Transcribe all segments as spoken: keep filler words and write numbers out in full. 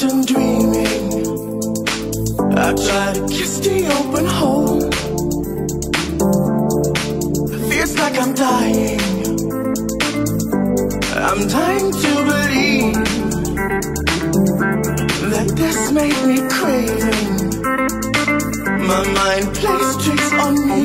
and dreaming. I try to kiss the open hole. Feels like I'm dying. I'm dying to believe that this made me craving. My mind plays tricks on me.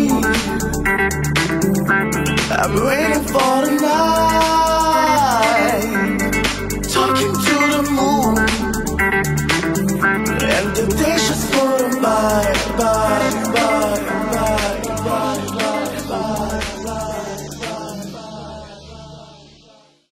I'm waiting for the night, talking to the moon, and the day just floating by, by, by.